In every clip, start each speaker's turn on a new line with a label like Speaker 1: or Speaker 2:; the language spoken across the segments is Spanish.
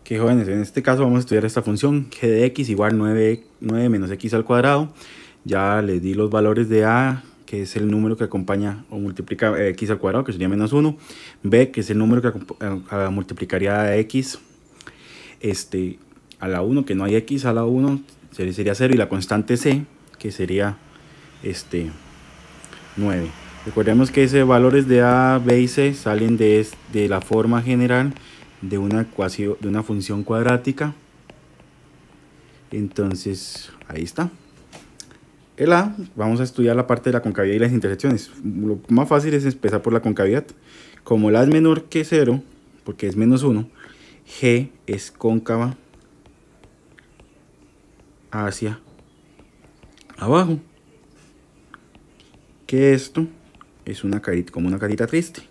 Speaker 1: Que jóvenes, en este caso vamos a estudiar esta función g de x igual 9 menos x al cuadrado. Ya les di los valores de a, que es el número que acompaña o multiplica x al cuadrado, que sería menos 1. B, que es el número que multiplicaría a x a la 1, que no hay x a la 1, sería 0. Y la constante c, que sería 9. Recordemos que esos valores de a, b y c salen de la forma general de una ecuación, de una función cuadrática. Entonces ahí está. El a, vamos a estudiar la parte de la concavidad y las intersecciones. Lo más fácil es empezar por la concavidad. Como el a es menor que 0, porque es menos 1, g es cóncava hacia abajo. Que esto es una carita, como una carita triste.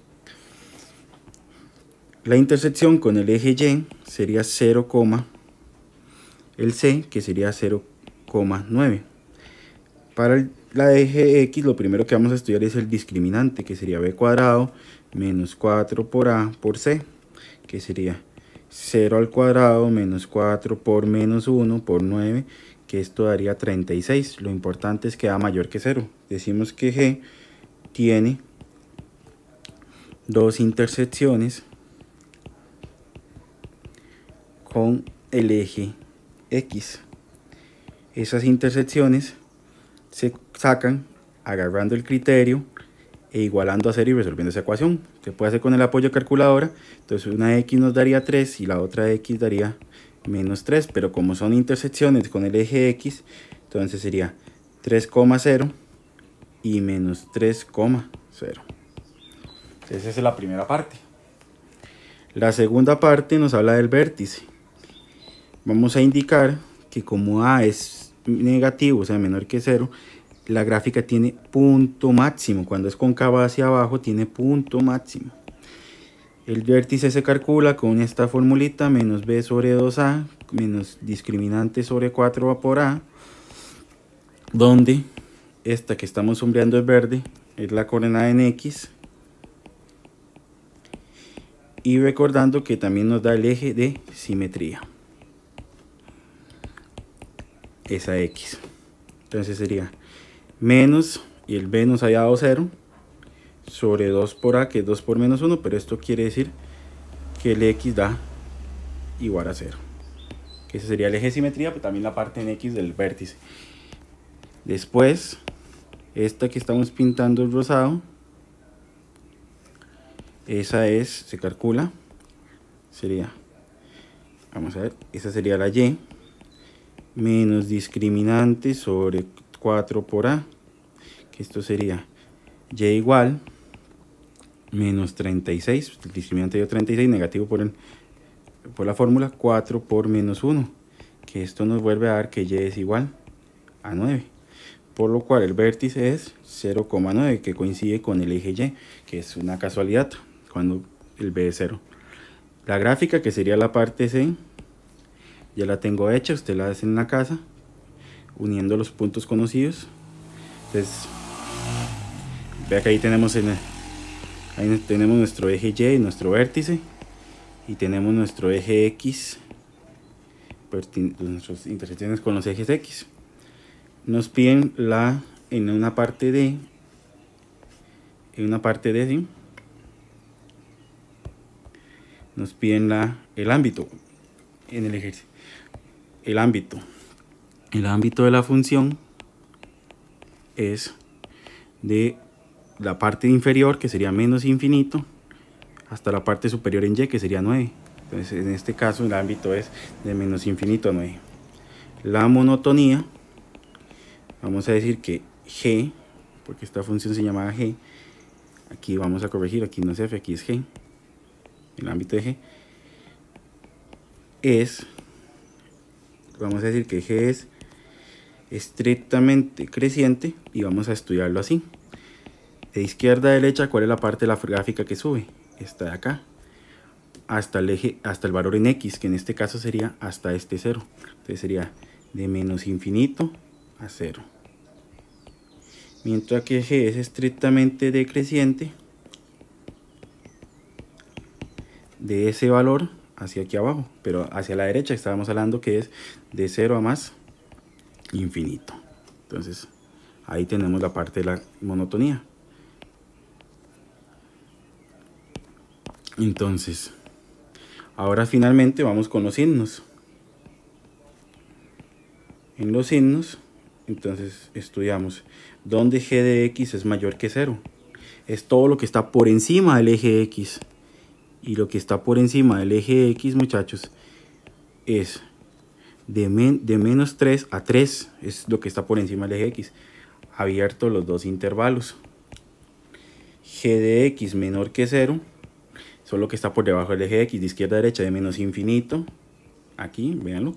Speaker 1: La intersección con el eje y sería 0, el c, que sería 0,9. Para la eje x, lo primero que vamos a estudiar es el discriminante, que sería b cuadrado menos 4 por a por c, que sería 0 al cuadrado menos 4 por menos 1 por 9, que esto daría 36. Lo importante es que a mayor que 0. Decimos que g tiene dos intersecciones con el eje x. Esas intersecciones se sacan agarrando el criterio e igualando a 0 y resolviendo esa ecuación. Se puede hacer con el apoyo de calculadora. Entonces una x nos daría 3 y la otra x daría menos 3. Pero como son intersecciones con el eje x, entonces sería 3,0 y menos 3,0. Entonces esa es la primera parte. La segunda parte nos habla del vértice. Vamos a indicar que como a es negativo, o sea menor que 0, la gráfica tiene punto máximo. Cuando es cóncava hacia abajo tiene punto máximo. El vértice se calcula con esta formulita: menos b sobre 2a menos discriminante sobre 4a por a, donde esta que estamos sombreando es verde, es la coordenada en x. Y recordando que también nos da el eje de simetría, esa x. Entonces sería menos, y el b nos había dado 0, sobre 2 por a, que es 2 por menos 1, pero esto quiere decir que el x da igual a 0. Que ese sería el eje de simetría, pero también la parte en x del vértice. Después, esta que estamos pintando el rosado, esa se calcula, sería, vamos a ver, esa sería la y, menos discriminante sobre 4 por a, que esto sería y igual menos 36, el discriminante dio 36, negativo por la fórmula, 4 por menos 1, que esto nos vuelve a dar que y es igual a 9, por lo cual el vértice es 0,9, que coincide con el eje y, que es una casualidad cuando el b es 0. La gráfica, que sería la parte c, ya la tengo hecha, usted la hace en la casa uniendo los puntos conocidos. Entonces vea que ahí tenemos nuestro eje y, nuestro vértice, y tenemos nuestro eje x, nuestras intersecciones con los ejes x. Nos piden en una parte D, ¿sí? Nos piden el ámbito en el ejercicio. El ámbito de la función es de la parte inferior, que sería menos infinito, hasta la parte superior en y, que sería 9. Entonces en este caso el ámbito es de menos infinito a 9. La monotonía, vamos a decir que g, porque esta función se llamaba g, aquí vamos a corregir, aquí no es f, aquí es g, el ámbito de g es, vamos a decir que g es estrictamente creciente, y vamos a estudiarlo así. De izquierda a derecha, ¿cuál es la parte de la gráfica que sube? Esta de acá, hasta el eje, hasta el valor en x, que en este caso sería hasta este 0. Entonces sería de menos infinito a 0. Mientras que g es estrictamente decreciente, de ese valor hacia aquí abajo, pero hacia la derecha estábamos hablando que es de 0 a más infinito. Entonces ahí tenemos la parte de la monotonía. Entonces ahora finalmente vamos con los signos. En los signos, entonces estudiamos dónde g de x es mayor que 0. Es todo lo que está por encima del eje x. Y lo que está por encima del eje x, muchachos, es de menos 3 a 3. Es lo que está por encima del eje x. Abierto los dos intervalos. G de x menor que 0. Eso es lo que está por debajo del eje x. De izquierda a derecha de menos infinito. Aquí, véanlo.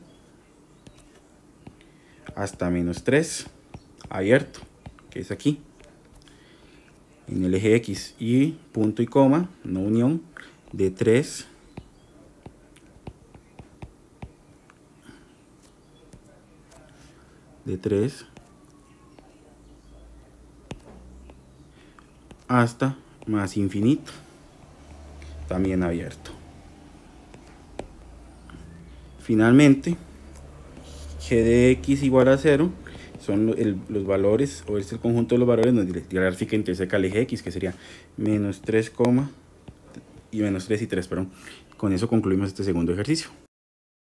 Speaker 1: Hasta menos 3. Abierto. Que es aquí. En el eje x. Y punto y coma. No unión. De 3 hasta más infinito, también abierto. Finalmente, g de x igual a 0 son los valores, o es el conjunto de los valores donde la gráfica interseca el eje x, que sería menos 3, y menos 3 y 3, perdón. Con eso concluimos este segundo ejercicio.